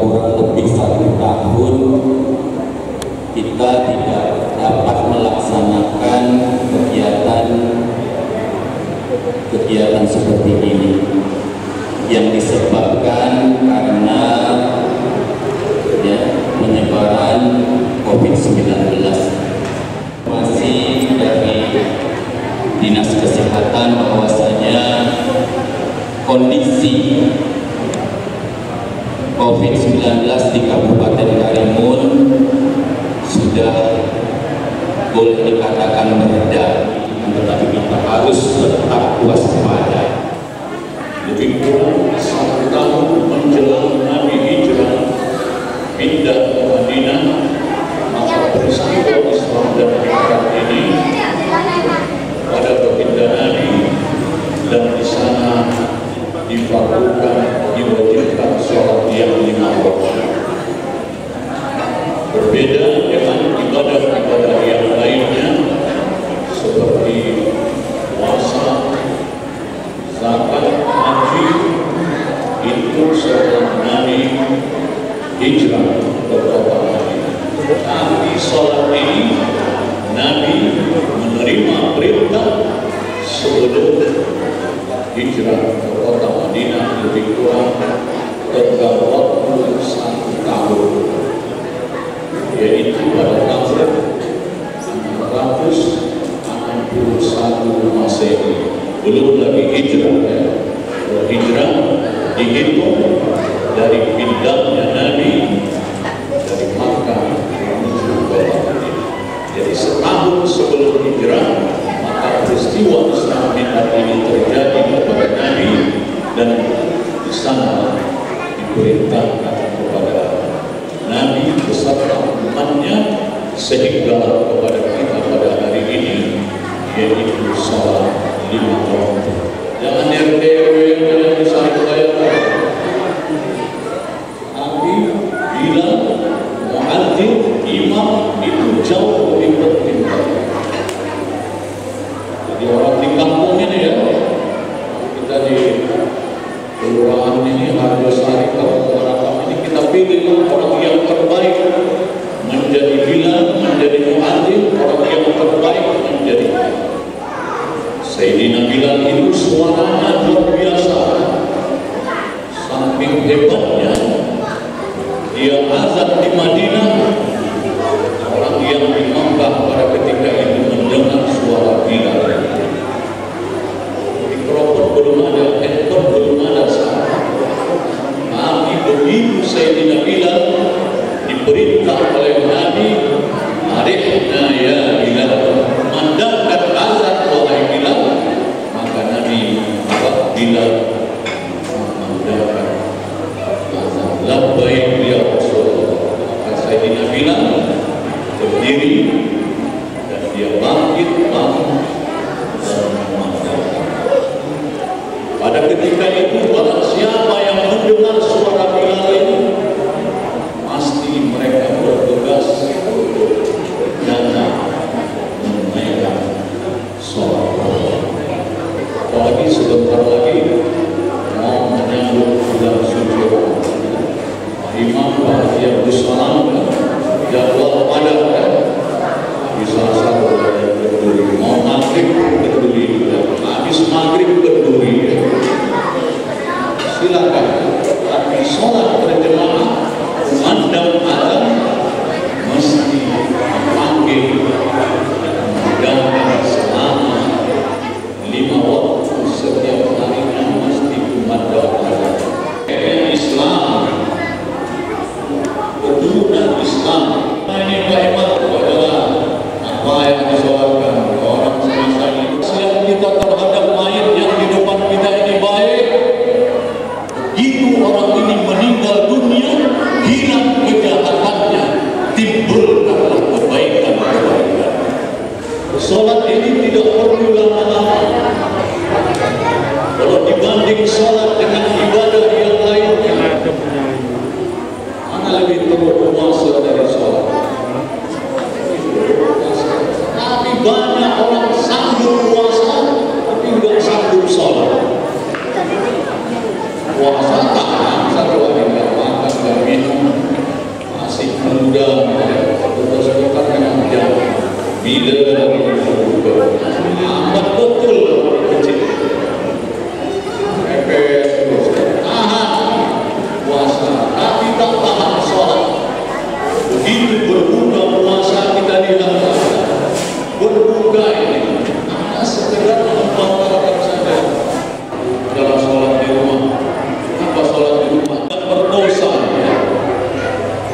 kurang lebih 1 tahun kita tidak dapat melaksanakan kegiatan seperti ini, yang disebabkan karena penyebaran COVID-19. Masih dari Dinas Kesehatan bahwasanya kondisi COVID-19 di Kabupaten Karimun sudah boleh dikatakan mereda, tetapi kita harus tetap waspada. Lebih kurang 1 tahun menjelang Nabi hijrah pindah ke Madinah, maka peristiwa Islam dan Mi'raj ini pada baginda Nabi, dan di sana difardukan, diwajibkan sholat yang 5 waktu. Berbeda dengan ibadah-ibadah yang lainnya seperti puasa, zakat, haji, itu setelah Nabi hijrah ke kota Madinah. Tapi sholat ini Nabi menerima perintah sebelum hijrah ke kota Madinah, lebih kurang tenggang waktu 1 tahun, yaitu pada tahun 661 Masehi. Belum lagi hijrah, hijrah dihitung dari pindahnya Nabi dari Makkah menuju kota Madinah. Jadi setahun sebelum hijrah, maka peristiwa Islam Mi'raj ini terjadi kepada Nabi, dan di sana diperintahkan kepada Nabi beserta umatnya, sehingga kepada kita pada hari ini, yaitu sholat 5 waktu. Jangan RT/RW yang bisa dibayar. Tapi bila muadzin, imam itu jauh lebih penting. Jadi orang di kampung ini ya, kita di kelurahan ini, Harjosari, Kabupaten ini, kita pilih orang yang terbaik menjadi bilal, menjadi muadzin, orang yang terbaik menjadi. Sayyidina Bilal itu suaranya luar biasa, saking hebatnya dia azan di Madinah. Orang yang di Makkah pada ketika itu mendengar suara Bilal. Mikrofon belum ada, handphone belum ada saat. Tapi begitu Sayyidina Bilal diperintah oleh Nabi, "Arifna ya Bilal," mandangkan azan wahai Bilal, maka Nabi Bilal memandangkan azan, "Labbaik ya Rasulullah." Maka Sayyidina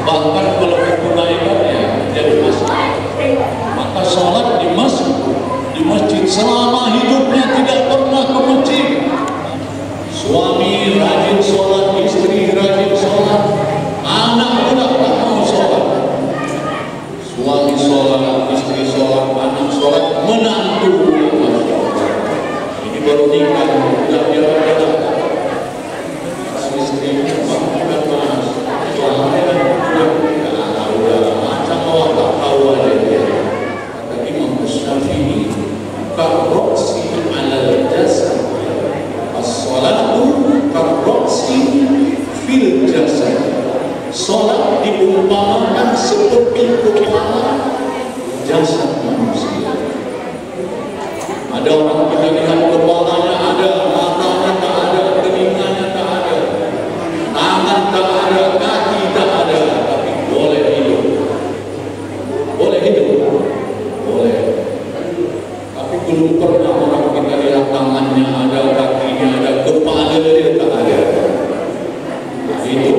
bahkan kalau menunaikannya jadi masalah. Maka sholat di masjid selama hidupnya tidak pernah ke masjid. Suami rajin sholat, istri rajin sholat, anak pula tak mau sholat. Suami sholat, istri sholat, anak sholat, menantu. Ini baru nikah, sudah jalan-jalan. Istri bukan mas, suami kan udah macam orang tak tahu aja dia. Kata Imam Syafi'i, karroksi ala jasad, as-salatu karroksi fil jasad. Salat diumpamakan seperti kepala jasad manusia. Ada orang kita lihat kepalanya ada, matanya tak ada, telinganya tak ada, tangan tak ada, kaki tak ada, tapi boleh hidup. Boleh hidup, boleh. Tapi belum pernah orang kita lihat tangannya ada, kakinya ada, kepala dia tak ada. Nah, itu.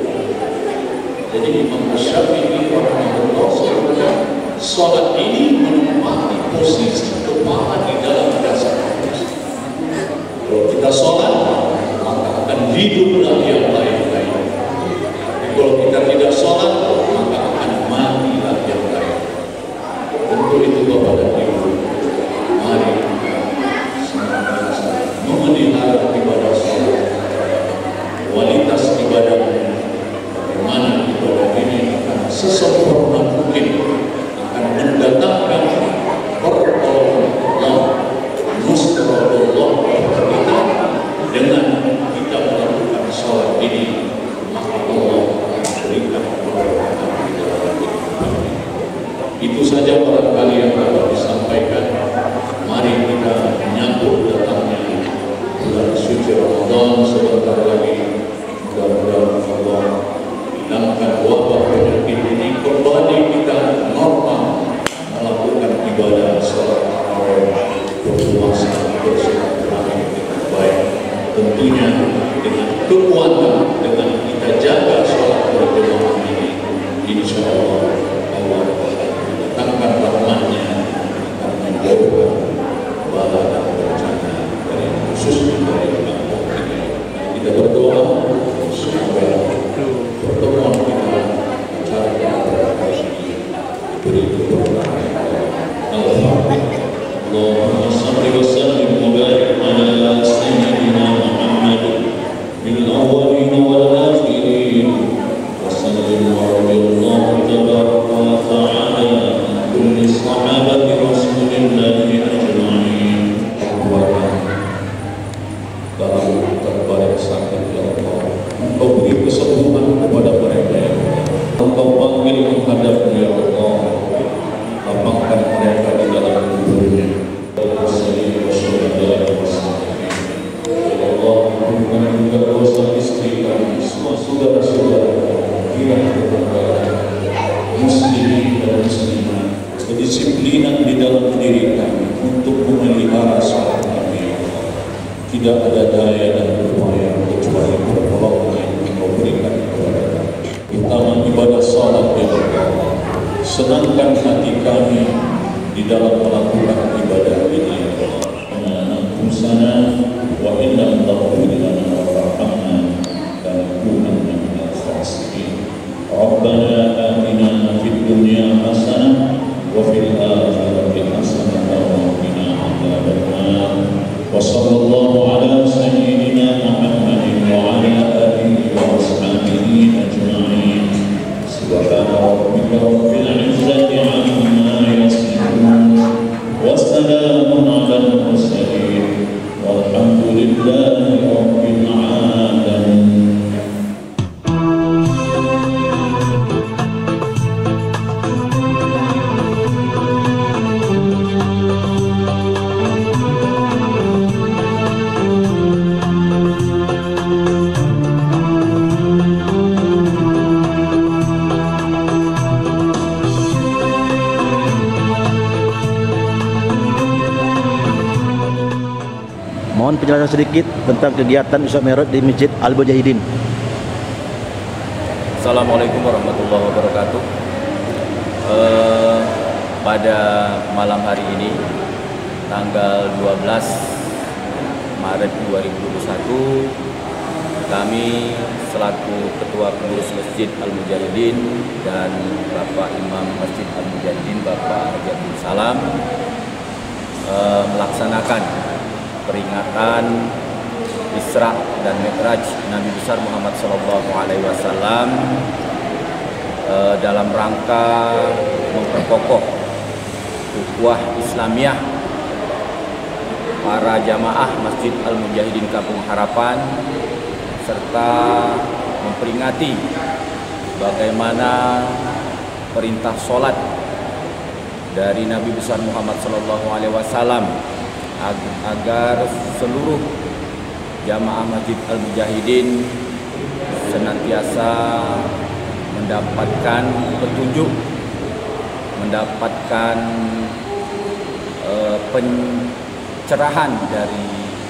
Jadi Imam Syafi'i rahimahullah sebutkan salat ini menempati posisi kepala di dalam jasad manusia. Kalau kita salat, maka akan hiduplah yang lain-lain. Kalau kita tidak salat, maka akan matilah yang lain. Tentu itu Bapak dan Ibu, mari senantiasa memelihara ibadah salat. Kualitas ibadahnya, bagaimana ibadah ini akan sesempurna mungkin akan mendatangkan pertolongan Allah, nusratullah kepada kita. Dengan kita melakukan salat ini, maka Allah akan berikan keberkatan di dalam kehidupan ini. Itu saja barangkali yang dapat disampaikan. Mari kita menyambut datangnya bulan suci Ramadan sebentar lagi. Mudah-mudahan Allah hilangkan wabah penyakit ini, kembali kita normal melakukan ibadah salat tarawih, berpuasa, bersilaturahmi dengan baik. Tentunya dengan kekuatan, dengan kita jaga salat berjamaah ini, insya Allah Allah mendatangkan rahmatnya, akan menjauhkan bala dan bencana dari khususnya dari kampung ini. Kita berdoa supaya pertemuan kita acara kita diberi keberkahan. Alhamdulillah. Allahumma salli wa sallim wa barik ala sayyidina Muhammad bil awwalin wal akhirin wa sallim wa radiyallahu tabaraka wa ta'ala an kulli sahabati rasulillahi ajma'in. Baru terbaik sakit ya Allah, Engkau beri kesembuhan kepada mereka ya Allah. Engkau panggil menghadapnya ya Allah, lapangkan mereka di dalam kuburnya. Ya Allah, ampunkan juga dosa istri kami, semua saudara-saudara, kiranya tetangga, muslimin dan muslimah, kedisiplinan di dalam diri kami untuk memelihara salat kami ya Allah. Tidak ada daya dan upaya kecuali pertolongan yang Engkau berikan kepada kami. Utama ibadah salat ya Allah. Senangkan hati kami di dalam melakukan ibadah ini ya Allah. Anfusana wa in lam taghfir lana wa tarhamna lanakunanna minal khasirin. Rabbana atina fid dunya hasanah wa fil akhirati hasanah wa qina adzabannar. Wa sallallahu ala sayyidina Muhammadin wa ala alihi wa ashabihi ajma'in. Subhana rabbika rabbil izzati amma yasifun wa salamun ala al-mursalin walhamdulillahi rabbil alamin. Mohon penjelasan sedikit tentang kegiatan Isra Mi'raj di Masjid Al-Mujahidin. Assalamualaikum warahmatullahi wabarakatuh. Pada malam hari ini, tanggal 12 Maret 2021, kami selaku Ketua Pengurus Masjid Al-Mujahidin dan Bapak Imam Masjid Al-Mujahidin, Bapak Haji Abdul Salam, melaksanakan peringatan Isra dan Mi'raj Nabi besar Muhammad SAW dalam rangka memperkokoh ukhuwah Islamiyah para jamaah Masjid Al-Mujahidin Kampung Harapan, serta memperingati bagaimana perintah sholat dari Nabi besar Muhammad SAW agar seluruh jamaah Masjid Al-Mujahidin senantiasa mendapatkan petunjuk, mendapatkan pencerahan dari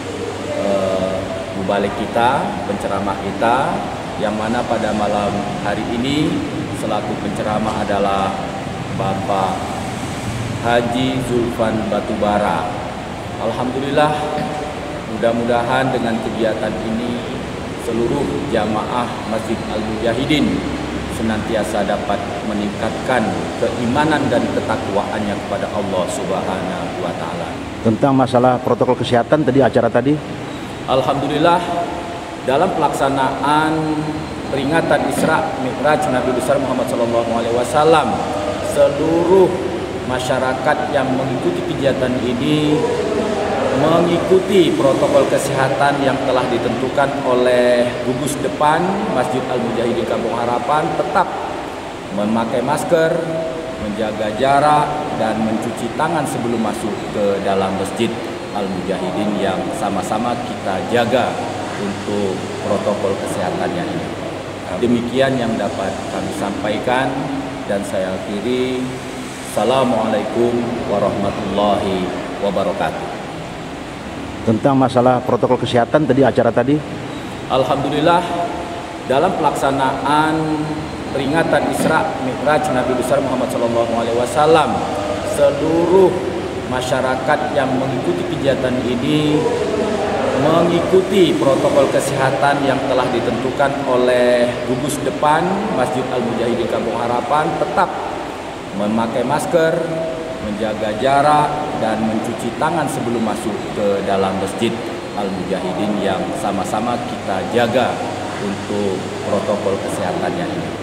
mubalik kita, penceramah kita, yang mana pada malam hari ini selaku penceramah adalah Bapak Haji Zulfan Batubara. Alhamdulillah, mudah-mudahan dengan kegiatan ini seluruh jamaah Masjid Al-Mujahidin senantiasa dapat meningkatkan keimanan dan ketakwaannya kepada Allah Subhanahu wa Ta'ala. Tentang masalah protokol kesehatan tadi, acara tadi, alhamdulillah, dalam pelaksanaan peringatan Isra Mi'raj Nabi besar Muhammad SAW, seluruh masyarakat yang mengikuti kegiatan ini mengikuti protokol kesehatan yang telah ditentukan oleh gugus depan Masjid Al-Mujahidin Kampung Harapan, tetap memakai masker, menjaga jarak, dan mencuci tangan sebelum masuk ke dalam Masjid Al-Mujahidin yang sama-sama kita jaga untuk protokol kesehatannya ini. Demikian yang dapat kami sampaikan, dan saya akhiri. Assalamualaikum warahmatullahi wabarakatuh. tentang masalah protokol kesehatan tadi, acara tadi, alhamdulillah, dalam pelaksanaan peringatan Isra Mi'raj Nabi besar Muhammad SAW, seluruh masyarakat yang mengikuti kegiatan ini mengikuti protokol kesehatan yang telah ditentukan oleh gugus depan Masjid Al-Mujahidin Kampung Harapan, tetap memakai masker, menjaga jarak, dan mencuci tangan sebelum masuk ke dalam Masjid Al-Mujahidin yang sama-sama kita jaga untuk protokol kesehatannya ini.